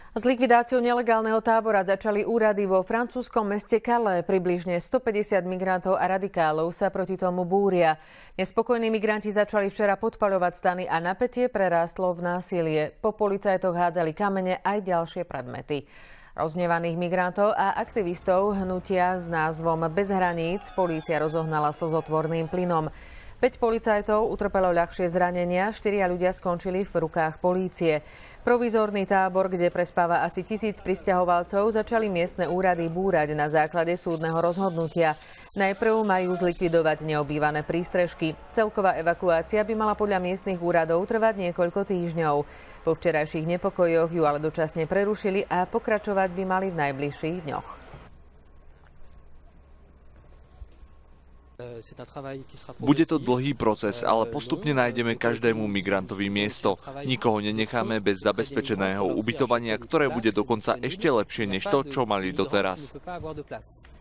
S likvidáciou nelegálneho tábora začali úrady vo francúzskom meste Calais. Približne 150 migrantov a radikálov sa proti tomu búria. Nespokojní migranti začali včera podpaľovať stany a napätie prerástlo v násilie. Po policajtoch hádzali kamene aj ďalšie predmety. Rozhnevaných migrantov a aktivistov hnutia s názvom Bez hraníc polícia rozohnala slzotvorným plynom. 5 policajtov utrpelo ľahšie zranenia, 4 ľudia skončili v rukách polície. Provizórny tábor, kde prespáva asi 1000 prisťahovalcov, začali miestne úrady búrať na základe súdneho rozhodnutia. Najprv majú zlikvidovať neobývané prístrežky. Celková evakuácia by mala podľa miestnych úradov trvať niekoľko týždňov. Po včerajších nepokojoch ju ale dočasne prerušili a pokračovať by mali v najbližších dňoch. Bude to dlhý proces, ale postupne nájdeme každému migrantovi miesto. Nikoho nenecháme bez zabezpečeného ubytovania, ktoré bude dokonca ešte lepšie než to, čo mali doteraz.